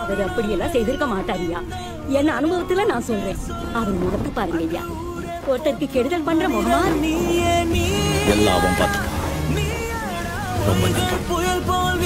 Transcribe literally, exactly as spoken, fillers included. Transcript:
அவர் அப்படியெல்லாம் செய்திருக்க மாட்டாரியா. என் அனுபவத்துல நான் சொல்றேன். அவர் முகத்தை பாருங்க ஐயா, ஒருத்தருக்கு கெடுதல் பண்ற முகமா. எல்லாம் பார்த்து ரொம்ப நன்றி.